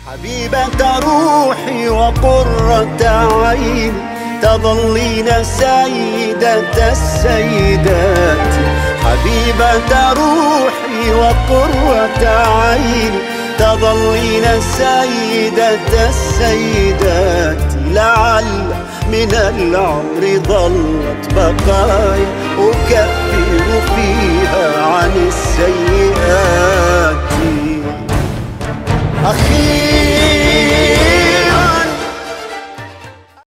حبيبة روحي وقرة عيني، تظلين سيدة السيدات. حبيبة روحي وقرة عيني، تظلين سيدة السيدات. لعل من العمر ظلت بقايا أكبر فيها عن